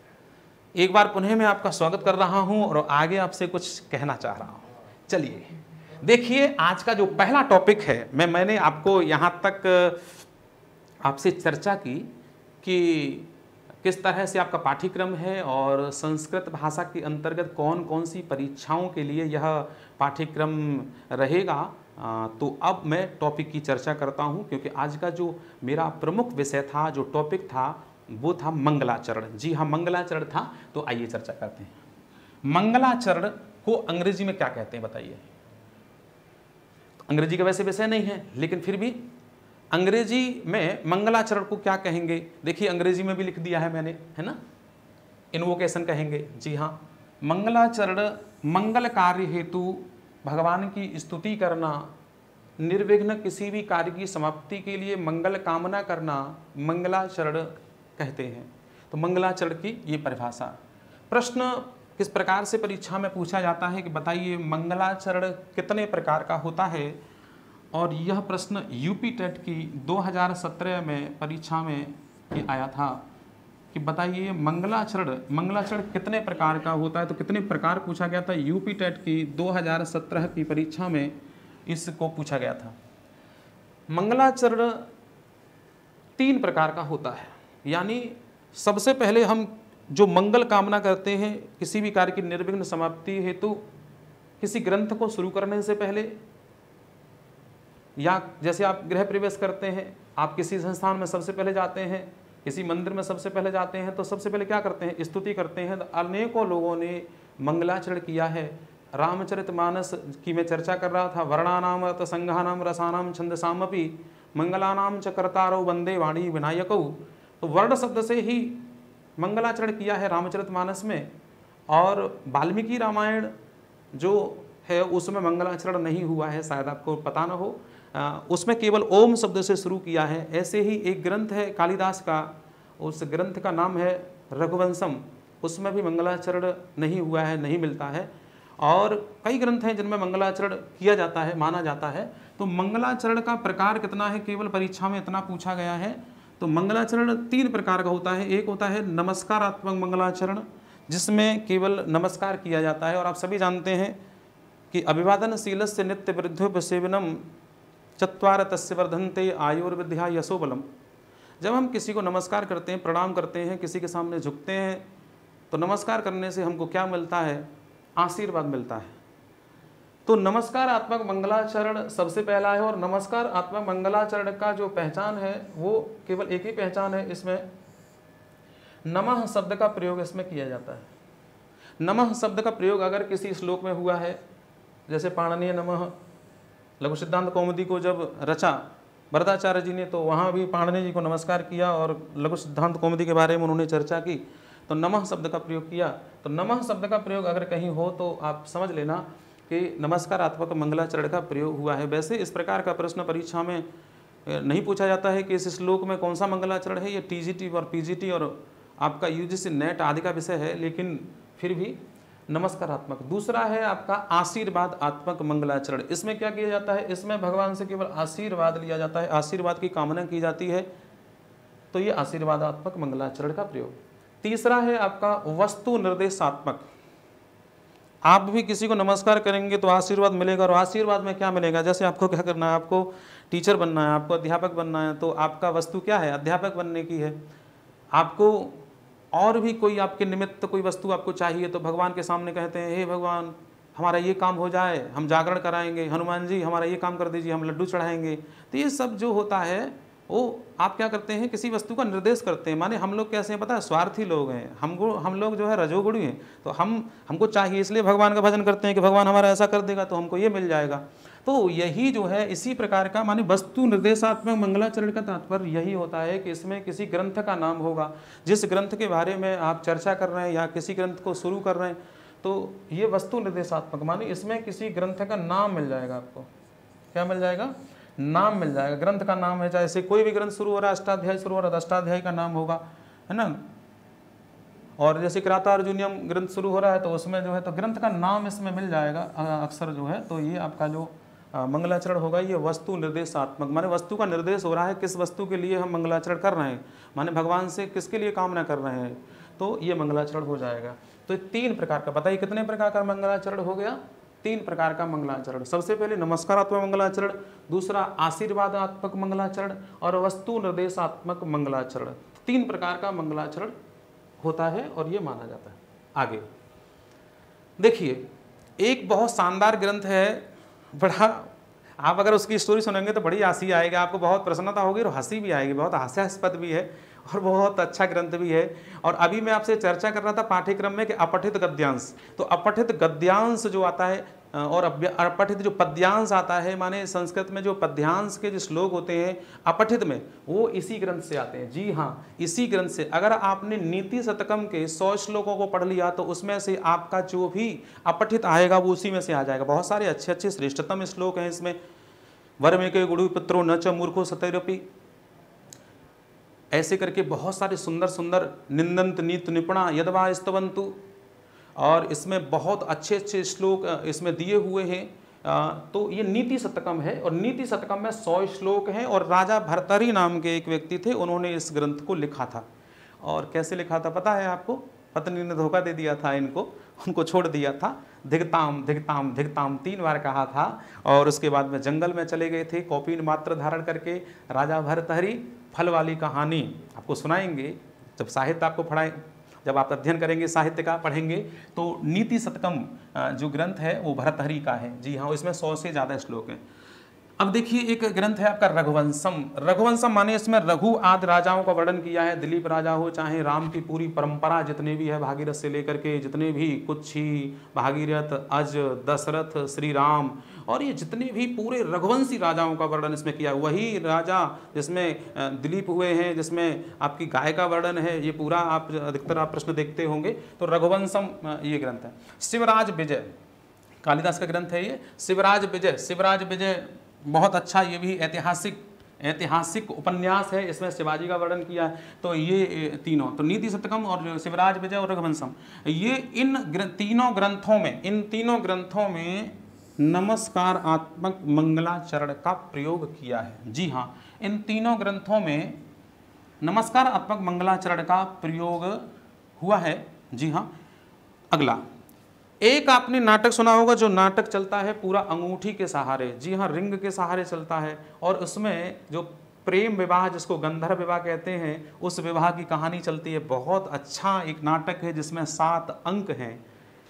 एक बार पुनः मैं आपका स्वागत कर रहा हूं और आगे आपसे कुछ कहना चाह रहा हूं। चलिए देखिए, आज का जो पहला टॉपिक है, मैंने आपको यहाँ तक आपसे चर्चा की कि किस तरह से आपका पाठ्यक्रम है और संस्कृत भाषा के अंतर्गत कौन कौन सी परीक्षाओं के लिए यह पाठ्यक्रम रहेगा। तो अब मैं टॉपिक की चर्चा करता हूँ, क्योंकि आज का जो मेरा प्रमुख विषय था, जो टॉपिक था, वो था मंगलाचरण। जी हाँ, मंगलाचरण था। तो आइए चर्चा करते हैं। मंगलाचरण को अंग्रेजी में क्या कहते हैं बताइए। अंग्रेजी का वैसे विषय नहीं है, लेकिन फिर भी अंग्रेजी में मंगलाचरण को क्या कहेंगे, देखिए अंग्रेजी में भी लिख दिया है मैंने, है ना, इन्वोकेशन कहेंगे। जी हाँ, मंगलाचरण मंगल कार्य हेतु भगवान की स्तुति करना, निर्विघ्न किसी भी कार्य की समाप्ति के लिए मंगल कामना करना मंगलाचरण कहते हैं। तो मंगलाचरण की ये परिभाषा। प्रश्न किस प्रकार से परीक्षा में पूछा जाता है कि बताइए मंगलाचरण कितने प्रकार का होता है। और यह प्रश्न यूपी टेट की 2017 में परीक्षा में आया था कि बताइए मंगलाचरण कितने प्रकार का होता है। तो कितने प्रकार पूछा गया था यूपी टेट की 2017 की परीक्षा में, इसको पूछा गया था। मंगलाचरण 3 प्रकार का होता है। यानी सबसे पहले हम जो मंगल कामना करते हैं किसी भी कार्य की निर्विघ्न समाप्ति हेतु किसी ग्रंथ को शुरू करने से पहले, या जैसे आप गृह प्रवेश करते हैं, आप किसी संस्थान में सबसे पहले जाते हैं, किसी मंदिर में सबसे पहले जाते हैं, तो सबसे पहले क्या करते हैं, स्तुति करते हैं। तो अनेकों लोगों ने मंगलाचरण किया है। रामचरितमानस की मैं चर्चा कर रहा था, वर्णानाम अर्थ संघानाम रसानाम छंदसामपि मंगलानाम च कर्तारौ वंदे वाणी विनायकौ। तो वर्ण शब्द से ही मंगलाचरण किया है रामचरितमानस में। और वाल्मीकि रामायण जो है उसमें मंगलाचरण नहीं हुआ है, शायद आपको पता न हो, उसमें केवल ओम शब्द से शुरू किया है। ऐसे ही एक ग्रंथ है कालिदास का, उस ग्रंथ का नाम है रघुवंशम, उसमें भी मंगलाचरण नहीं हुआ है, नहीं मिलता है। और कई ग्रंथ हैं जिनमें मंगलाचरण किया जाता है, माना जाता है। तो मंगलाचरण का प्रकार कितना है, केवल परीक्षा में इतना पूछा गया है। तो मंगलाचरण 3 प्रकार का होता है। एक होता है नमस्कारात्मक मंगलाचरण, जिसमें केवल नमस्कार किया जाता है। और आप सभी जानते हैं कि अभिवादनशीलस्य नित्य वृद्धोपसेवनम चत्वार तस्य वर्धन्ते आयुर्विद्या यशोबलम। जब हम किसी को नमस्कार करते हैं, प्रणाम करते हैं, किसी के सामने झुकते हैं, तो नमस्कार करने से हमको क्या मिलता है, आशीर्वाद मिलता है। तो नमस्कारात्मक मंगलाचरण सबसे पहला है। और नमस्कारात्मक मंगलाचरण का जो पहचान है वो केवल एक ही पहचान है, इसमें नमः शब्द का प्रयोग इसमें किया जाता है। नमः शब्द का प्रयोग अगर किसी श्लोक में हुआ है, जैसे पाणिनीय नमः लघु सिद्धांत कौमुदी को जब रचा वरदाचार्य जी ने, तो वहाँ भी पाणिनि जी को नमस्कार किया और लघु सिद्धांत कौमुदी के बारे में उन्होंने चर्चा की, तो नमः शब्द का प्रयोग किया। तो नमः शब्द का प्रयोग अगर कहीं हो तो आप समझ लेना कि नमस्कारात्मक मंगलाचरण का प्रयोग हुआ है। वैसे इस प्रकार का प्रश्न परीक्षा में नहीं पूछा जाता है कि इस श्लोक में कौन सा मंगलाचरण है। ये टीजीटी और पीजीटी और आपका यूजीसी नेट आदि का विषय है, लेकिन फिर भी नमस्कारात्मक। दूसरा है आपका आशीर्वाद आत्मक मंगलाचरण। इसमें क्या किया जाता है, इसमें भगवान से केवल आशीर्वाद लिया जाता है, आशीर्वाद की कामना की जाती है। तो ये आशीर्वादात्मक मंगलाचरण का प्रयोग। तीसरा है आपका वस्तु निर्देशात्मक। आप भी किसी को नमस्कार करेंगे तो आशीर्वाद मिलेगा। और आशीर्वाद में क्या मिलेगा, जैसे आपको क्या करना है, आपको टीचर बनना है, आपको अध्यापक बनना है, तो आपका वस्तु क्या है, अध्यापक बनने की है। आपको और भी कोई आपके निमित्त कोई वस्तु आपको चाहिए, तो भगवान के सामने कहते हैं, हे भगवान हमारा ये काम हो जाए, हम जागरण कराएंगे, हनुमान जी हमारा ये काम कर दीजिए, हम लड्डू चढ़ाएंगे। तो ये सब जो होता है वो आप क्या करते हैं, किसी वस्तु का निर्देश करते हैं। माने हम लोग कैसे हैं पता है, स्वार्थी लोग हैं, हम लोग जो है रजोगुणी हैं। तो हमको चाहिए, इसलिए भगवान का भजन करते हैं कि भगवान हमारा ऐसा कर देगा तो हमको ये मिल जाएगा। तो यही जो है इसी प्रकार का माने वस्तु निर्देशात्मक मंगलाचरण का तात्पर्य यही होता है कि इसमें किसी ग्रंथ का नाम होगा, जिस ग्रंथ के बारे में आप चर्चा कर रहे हैं या किसी ग्रंथ को शुरू कर रहे हैं, तो ये वस्तु निर्देशात्मक माने इसमें किसी ग्रंथ का नाम मिल जाएगा। आपको क्या मिल जाएगा, नाम मिल जाएगा। ग्रंथ का नाम है, चाहे कोई भी ग्रंथ शुरू हो रहा है, अष्टाध्याय शुरू हो रहा है, अष्टाध्याय का नाम होगा, है ना। और जैसे किरातार्जुनीयम ग्रंथ शुरू हो रहा है तो उसमें जो है तो ग्रंथ का नाम इसमें मिल जाएगा अक्सर जो है। तो ये आपका जो मंगलाचरण होगा ये वस्तु निर्देशात्मक, माने वस्तु का निर्देश हो रहा है, किस वस्तु के लिए हम मंगलाचरण कर रहे हैं, माने भगवान से किसके लिए कामना कर रहे हैं, तो ये मंगलाचरण हो जाएगा। तो ये 3 प्रकार का, बताइए कितने प्रकार का मंगलाचरण हो गया, 3 प्रकार का मंगलाचरण। सबसे पहले नमस्कारात्मक मंगलाचरण, दूसरा आशीर्वादात्मक मंगलाचरण और वस्तु निर्देशात्मक मंगलाचरण। 3 प्रकार का मंगलाचरण होता है और ये माना जाता है। आगे देखिए, एक बहुत शानदार ग्रंथ है, बड़ा आप अगर उसकी स्टोरी सुनेंगे तो बड़ी हंसी आएगी, आपको बहुत प्रसन्नता होगी और हंसी भी आएगी, बहुत हास्यास्पद भी है और बहुत अच्छा ग्रंथ भी है। और अभी मैं आपसे चर्चा कर रहा था पाठ्यक्रम में कि अपठित गद्यांश, तो अपठित गद्यांश जो आता है और अपठित जो पद्यांश आता है, माने संस्कृत में जो पद्यांश के जो श्लोक होते हैं अपठित में, वो इसी ग्रंथ से आते हैं। जी हाँ, इसी ग्रंथ से। अगर आपने नीति शतकम के 100 श्लोकों को पढ़ लिया तो उसमें से आपका जो भी अपठित आएगा वो उसी में से आ जाएगा। बहुत सारे अच्छे अच्छे श्रेष्ठतम श्लोक हैं इसमें। वर्मेके गुरुपुत्रो न च मूर्खो सतैरपि। ऐसे करके बहुत सारे सुंदर सुंदर निंदंत नीत निपुणा यदवा स्तवंतु, और इसमें बहुत अच्छे अच्छे श्लोक इसमें दिए हुए हैं। तो ये नीति शतकम है, और नीति शतकम में 100 श्लोक हैं, और राजा भर्तृहरि नाम के एक व्यक्ति थे, उन्होंने इस ग्रंथ को लिखा था। और कैसे लिखा था पता है आपको? पत्नी ने धोखा दे दिया था इनको, उनको छोड़ दिया था। धिगताम धिगताम धिगताम 3 बार कहा था, और उसके बाद में जंगल में चले गए थे कौपीन मात्र धारण करके। राजा भर्तृहरि फल वाली कहानी आपको सुनाएंगे जब साहित्य आपको पढ़ाएं, जब आप अध्ययन करेंगे साहित्य का पढ़ेंगे। तो नीति शतकम जो ग्रंथ है वो भर्तृहरि का है। जी हाँ, इसमें 100 से ज़्यादा श्लोक हैं। अब देखिए एक ग्रंथ है आपका रघुवंशम। रघुवंशम माने इसमें रघु आदि राजाओं का वर्णन किया है। दिलीप राजा हो, चाहे राम की पूरी परंपरा जितने भी है, भागीरथ से लेकर के जितने भी, कुच्छी, भागीरथ, अज, दशरथ, श्री राम, और ये जितने भी पूरे रघुवंशी राजाओं का वर्णन इसमें किया। वही राजा जिसमें दिलीप हुए हैं, जिसमें आपकी गाय का वर्णन है, ये पूरा आप अधिकतर आप प्रश्न देखते होंगे। तो रघुवंशम ये ग्रंथ है। शिवराज विजय कालिदास का ग्रंथ है ये। शिवराज विजय, शिवराज विजय बहुत अच्छा, ये भी ऐतिहासिक उपन्यास है। इसमें शिवाजी का वर्णन किया है। तो ये तीनों, तो नीति शतकम और शिवराज विजय और रघुवंशम, ये इन तीनों ग्रंथों में नमस्कार आत्मक मंगलाचरण का प्रयोग किया है। जी हाँ, इन तीनों ग्रंथों में नमस्कार आत्मक मंगलाचरण का प्रयोग हुआ है। जी हाँ। अगला एक आपने नाटक सुना होगा, जो नाटक चलता है पूरा अंगूठी के सहारे। जी हाँ, रिंग के सहारे चलता है, और उसमें जो प्रेम विवाह जिसको गंधर्व विवाह कहते हैं, उस विवाह की कहानी चलती है। बहुत अच्छा एक नाटक है जिसमें 7 अंक हैं।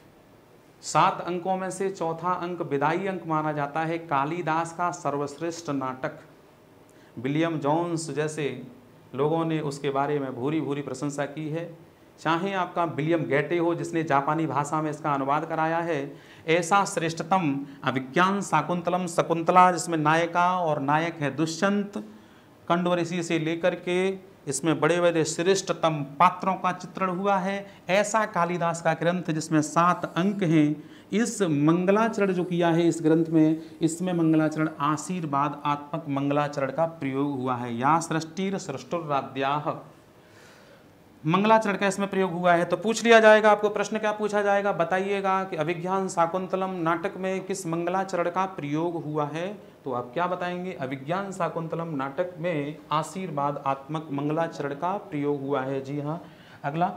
7 अंकों में से चौथा अंक विदाई अंक माना जाता है। कालिदास का सर्वश्रेष्ठ नाटक। विलियम जोन्स जैसे लोगों ने उसके बारे में भूरी भूरी प्रशंसा की है। चाहे आपका विलियम गेटे हो जिसने जापानी भाषा में इसका अनुवाद कराया है। ऐसा श्रेष्ठतम अभिज्ञान शाकुंतलम शकुंतला, जिसमें नायिका और नायक है दुष्यंत, कंड ऋषि से लेकर के इसमें बड़े बड़े श्रेष्ठतम पात्रों का चित्रण हुआ है। ऐसा कालिदास का ग्रंथ जिसमें 7 अंक हैं। इस मंगलाचरण जो किया है इस ग्रंथ में, इसमें मंगलाचरण आशीर्वाद आत्मक मंगलाचरण का प्रयोग हुआ है। या सृष्टिर सृष्टुराद्याः, मंगलाचरण का इसमें प्रयोग हुआ है। तो पूछ लिया जाएगा आपको, प्रश्न क्या पूछा जाएगा, बताइएगा कि अभिज्ञान शाकुंतलम नाटक में किस मंगलाचरण का प्रयोग हुआ है। तो आप क्या बताएंगे, अभिज्ञान शाकुंतलम नाटक में आशीर्वाद आत्मक मंगलाचरण का प्रयोग हुआ है। जी हाँ। अगला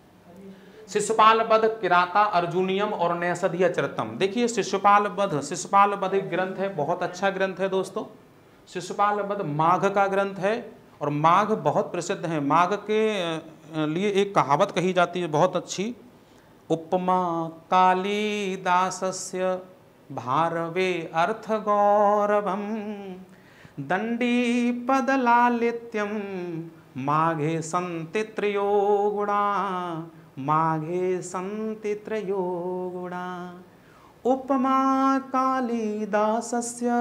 शिशुपाल वध, किराता अर्जुनियम और नैषधीय चरितम। देखिए शिशुपाल वध एक ग्रंथ है, बहुत अच्छा ग्रंथ है दोस्तों। शिशुपाल वध माघ का ग्रंथ है, और माघ बहुत प्रसिद्ध है। माघ के लिए एक कहावत कही जाती है बहुत अच्छी, उपमा कालिदासस्य भारवे अर्थ गौरवम दंडी पदलालित्यम माघे सन्ति त्रयो गुणा, माघे सन्ति त्रयो गुणा। उपमा कालिदासस्य,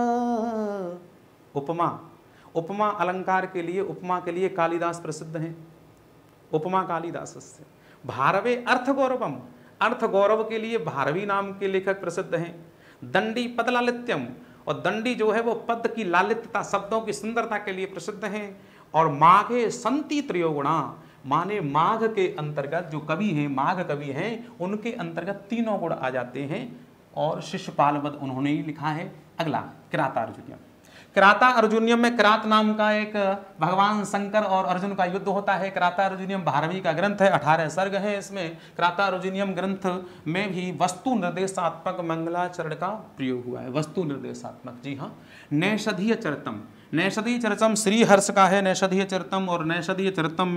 उपमा अलंकार के लिए, उपमा के लिए कालिदास प्रसिद्ध हैं। उपमा कालिदासस्य। भारवे अर्थ गौरवम, अर्थ गौरव के लिए भारवी नाम के लेखक प्रसिद्ध हैं। दंडी पद लालित्यम, और दंडी जो है वो पद की लालित्यता, शब्दों की सुंदरता के लिए प्रसिद्ध हैं। और माघे सन्ति त्रयोगुणा, माने माघ के अंतर्गत जो कवि हैं, माघ कवि हैं, उनके अंतर्गत 3 गुण आ जाते हैं। और शिशुपाल वध उन्होंने ही लिखा है। अगला किराता अर्जुनियम। किराता अर्जुनियम में किरात नाम का एक भगवान शंकर और अर्जुन का युद्ध होता है। किराता अर्जुनियम 12वीं का ग्रंथ है, 18 सर्ग है इसमें। किराता अर्जुनियम ग्रंथ में भी वस्तु निर्देशात्मक मंगलाचरण का प्रयोग हुआ है। वस्तु निर्देशात्मक, जी हाँ। नैषधीय चरितम, नैषधीय चरितम श्रीहर्ष का है नैषधीय चरितम, और नैषधीय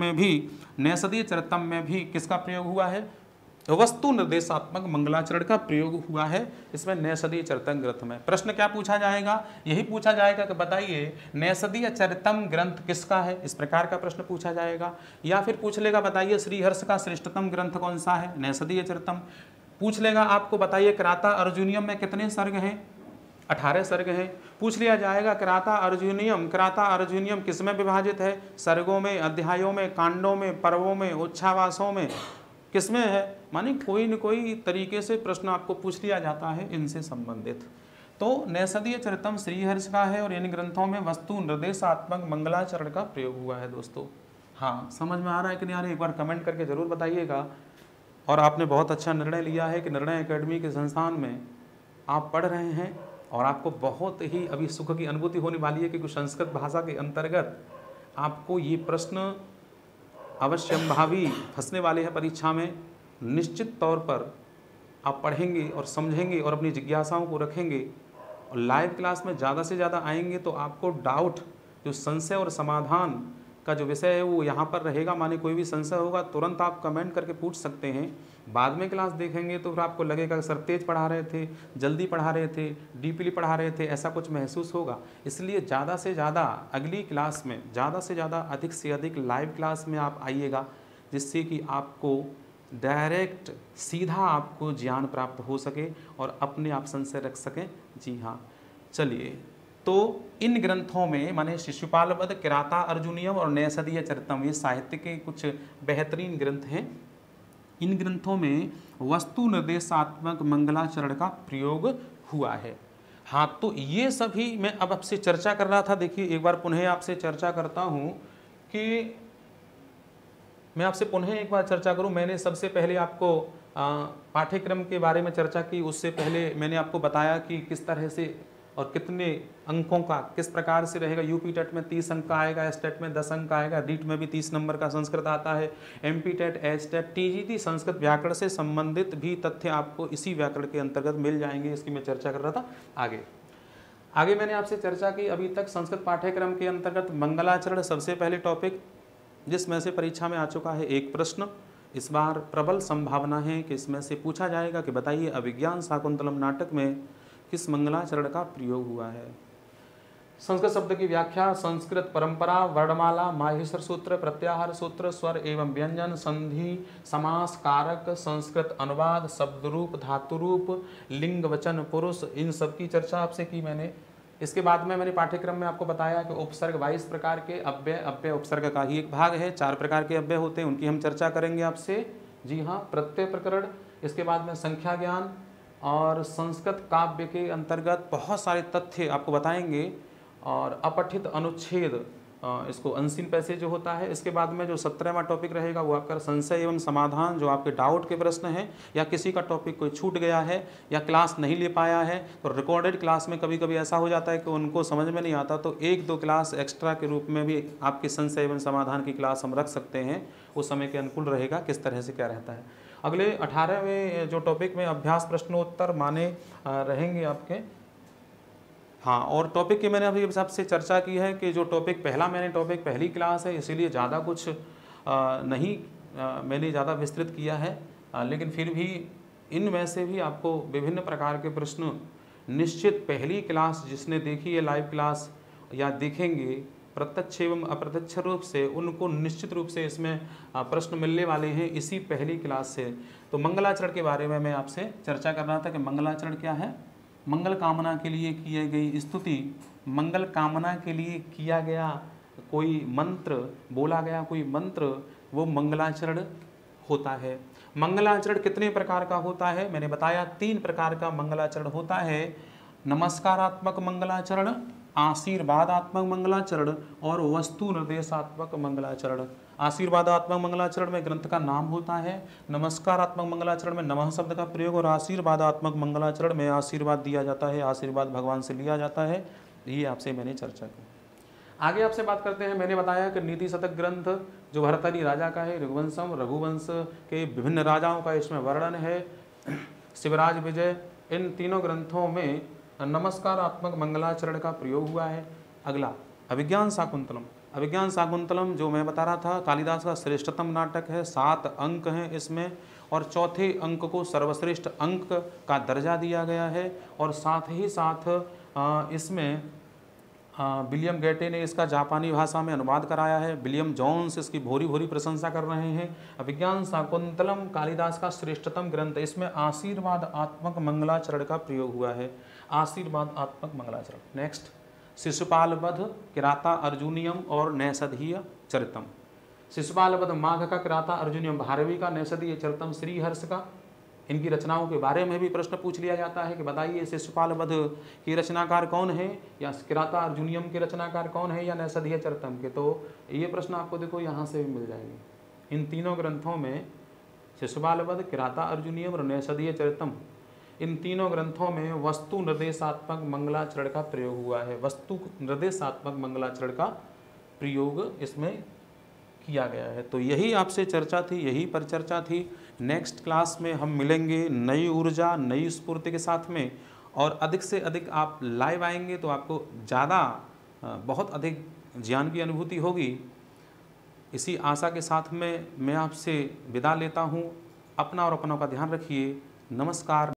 चरितम में भी किसका प्रयोग हुआ है, वस्तु निर्देशात्मक मंगलाचरण का प्रयोग हुआ है इसमें नैषधीय चरितम ग्रंथ में। प्रश्न क्या पूछा जाएगा, यही पूछा जाएगा कि बताइए नैषधीय चरितम ग्रंथ किसका है, इस प्रकार का प्रश्न पूछा जाएगा। या फिर पूछ लेगा बताइए श्रीहर्ष का श्रेष्ठतम ग्रंथ कौन सा है, नैषधीय चरितम। पूछ लेगा आपको बताइए किराता अर्जुनियम में कितने सर्ग हैं, 18 सर्ग हैं। पूछ लिया जाएगा किराता अर्जुनियम किस में विभाजित है, सर्गों में, अध्यायों में, कांडों में, पर्वों में, उच्छ्वासों में, किसमें है। माने कोई न कोई तरीके से प्रश्न आपको पूछ लिया जाता है इनसे संबंधित। तो नैषधीय चरितम श्रीहर्ष का है और इन ग्रंथों में वस्तु निर्देशात्मक मंगलाचरण का प्रयोग हुआ है दोस्तों। हाँ, समझ में आ रहा है कि नहीं आ रहा है, एक बार कमेंट करके जरूर बताइएगा। और आपने बहुत अच्छा निर्णय लिया है कि निर्णय एकेडमी के संस्थान में आप पढ़ रहे हैं और आपको बहुत ही अभी सुख की अनुभूति होने वाली है कि कुछ संस्कृत भाषा के अंतर्गत आपको ये प्रश्न अवश्यंभावी फंसने वाले हैं परीक्षा में। निश्चित तौर पर आप पढ़ेंगे और समझेंगे और अपनी जिज्ञासाओं को रखेंगे और लाइव क्लास में ज़्यादा से ज़्यादा आएंगे तो आपको डाउट, जो संशय और समाधान का जो विषय है वो यहाँ पर रहेगा। माने कोई भी संशय होगा तुरंत आप कमेंट करके पूछ सकते हैं। बाद में क्लास देखेंगे तो फिर आपको लगेगा कि सर तेज पढ़ा रहे थे, जल्दी पढ़ा रहे थे, डीपली पढ़ा रहे थे, ऐसा कुछ महसूस होगा। इसलिए ज़्यादा से ज़्यादा अगली क्लास में ज़्यादा से ज़्यादा अधिक से अधिक लाइव क्लास में आप आइएगा, जिससे कि आपको डायरेक्ट सीधा आपको ज्ञान प्राप्त हो सके और अपने आप संशय रख सकें। जी हाँ, चलिए, तो इन ग्रंथों में माने शिशुपाल वध, किराता अर्जुनियम और नैषधीय चरितम, ये साहित्य के कुछ बेहतरीन ग्रंथ हैं। इन ग्रंथों में वस्तु निर्देशात्मक मंगलाचरण का प्रयोग हुआ है। हाँ, तो ये सभी मैं अब आपसे चर्चा कर रहा था। देखिए, एक बार पुनः आपसे चर्चा करता हूँ कि मैं आपसे पुनः एक बार चर्चा करूं। मैंने सबसे पहले आपको पाठ्यक्रम के बारे में चर्चा की। उससे पहले मैंने आपको बताया कि किस तरह से और कितने अंकों का किस प्रकार से रहेगा। यूपी टेट में 30 अंक का आएगा, एस टेट में 10 अंक का आएगा, रीट में भी 30 नंबर का संस्कृत आता है, MP TET, H TET, TGT Sanskrit व्याकरण से संबंधित भी तथ्य आपको इसी व्याकरण के अंतर्गत मिल जाएंगे। इसकी मैं चर्चा कर रहा था। आगे मैंने आपसे चर्चा की अभी तक संस्कृत पाठ्यक्रम के अंतर्गत मंगलाचरण सबसे पहले टॉपिक, जिसमें से परीक्षा में आ चुका है एक प्रश्न। इस बार प्रबल संभावना है कि इसमें से पूछा जाएगा कि बताइए अभिज्ञान शाकुंतलम नाटक में किस मंगलाचरण का प्रयोग हुआ है। संस्कृत शब्द की व्याख्या, संस्कृत परंपरा, वर्णमाला, माहेश्वर सूत्र, प्रत्याहार सूत्र, स्वर एवं व्यंजन, संधि, समास, कारक, संस्कृत अनुवाद, शब्द रूप, धातु रूप, लिंग, वचन, पुरुष, इन सब की चर्चा आपसे की मैंने। इसके बाद में मैंने पाठ्यक्रम में आपको बताया कि उपसर्ग 22 प्रकार के, अव्यय उपसर्ग का ही एक भाग है। 4 प्रकार के अव्यय होते हैं, उनकी हम चर्चा करेंगे आपसे। जी हाँ, प्रत्यय प्रकरण, इसके बाद में संख्या ज्ञान और संस्कृत काव्य के अंतर्गत बहुत सारे तथ्य आपको बताएंगे। और अपठित अनुच्छेद, इसको अनसीन पैसेज जो होता है। इसके बाद में जो 17वां टॉपिक रहेगा वो आपका संशय एवं समाधान, जो आपके डाउट के प्रश्न हैं या किसी का टॉपिक कोई छूट गया है या क्लास नहीं ले पाया है तो रिकॉर्डेड क्लास में कभी कभी ऐसा हो जाता है कि उनको समझ में नहीं आता, तो 1-2 क्लास एक्स्ट्रा के रूप में भी आपके संशय एवं समाधान की क्लास हम रख सकते हैं। उस समय के अनुकूल रहेगा किस तरह से क्या रहता है। अगले 18वें जो टॉपिक में अभ्यास प्रश्नोत्तर माने रहेंगे आपके। हाँ, और टॉपिक की मैंने अभी सबसे चर्चा की है कि जो टॉपिक पहली क्लास है, इसीलिए ज़्यादा कुछ मैंने ज़्यादा विस्तृत किया है। लेकिन फिर भी इनमें से भी आपको विभिन्न प्रकार के प्रश्न निश्चित पहली क्लास जिसने देखी है लाइव क्लास या देखेंगे प्रत्यक्ष एवं अप्रत्यक्ष रूप से, उनको निश्चित रूप से इसमें प्रश्न मिलने वाले हैं इसी पहली क्लास से। तो मंगलाचरण के बारे में मैं आपसे चर्चा कर रहा था कि मंगलाचरण क्या है। मंगल कामना के लिए की गई स्तुति, मंगल कामना के लिए किया गया कोई मंत्र, बोला गया कोई मंत्र, वो मंगलाचरण होता है। मंगलाचरण कितने प्रकार का होता है मैंने बताया, 3 प्रकार का मंगलाचरण होता है। नमस्कारात्मक मंगलाचरण, आशीर्वादात्मक मंगलाचरण और वस्तु निर्देशात्मक मंगलाचरण। आशीर्वादात्मक मंगलाचरण में ग्रंथ का नाम होता है, नमस्कारात्मक मंगलाचरण में नमः शब्द का प्रयोग और आशीर्वादात्मक मंगलाचरण में आशीर्वाद दिया जाता है, आशीर्वाद भगवान से लिया जाता है। ये आपसे मैंने चर्चा की। आगे आपसे बात करते हैं। मैंने बताया कि नीति शतक ग्रंथ जो भरतरी राजा का है, रघुवंशम, रघुवंश के विभिन्न राजाओं का इसमें वर्णन है, शिवराज विजय, इन तीनों ग्रंथों में नमस्कारात्मक मंगलाचरण का प्रयोग हुआ है। अगला अभिज्ञान शाकुंतलम। अभिज्ञान शाकुंतलम जो मैं बता रहा था कालिदास का श्रेष्ठतम नाटक है, 7 अंक हैं इसमें और चौथे अंक को सर्वश्रेष्ठ अंक का दर्जा दिया गया है। और साथ ही साथ इसमें विलियम गेटे ने इसका जापानी भाषा में अनुवाद कराया है। विलियम जोन्स इसकी भोरी भोरी प्रशंसा कर रहे हैं। अभिज्ञान शाकुंतलम कालिदास का श्रेष्ठतम ग्रंथ, इसमें आशीर्वादात्मक मंगलाचरण का प्रयोग हुआ है। आशीर्वादात्मक मंगलाचरण। नेक्स्ट शिशुपाल वध, किराता अर्जुनियम और नैषधीय चरितम। शिशुपाल वध माघ का, किराता अर्जुनियम भारवी का, नैषधीय चरितम श्रीहर्ष का। इनकी रचनाओं के बारे में भी प्रश्न पूछ लिया जाता है कि बताइए शिशुपाल वध की रचनाकार कौन है, या किराता अर्जुनियम के रचनाकार कौन है, या नैषधीय चरितम के। तो ये प्रश्न आपको देखो यहाँ से भी मिल जाएंगे। इन तीनों ग्रंथों में शिशुपाल वध, किराता अर्जुनियम और नैषधीय चरितम, इन तीनों ग्रंथों में वस्तु निर्देशात्मक मंगलाचरण का प्रयोग हुआ है। वस्तु निर्देशात्मक मंगलाचरण का प्रयोग इसमें किया गया है। तो यही आपसे चर्चा थी, यही परिचर्चा थी। नेक्स्ट क्लास में हम मिलेंगे नई ऊर्जा, नई स्फूर्ति के साथ में, और अधिक से अधिक आप लाइव आएंगे तो आपको ज़्यादा बहुत अधिक ज्ञान की अनुभूति होगी। इसी आशा के साथ में मैं आपसे विदा लेता हूँ। अपना और अपनों का ध्यान रखिए। नमस्कार।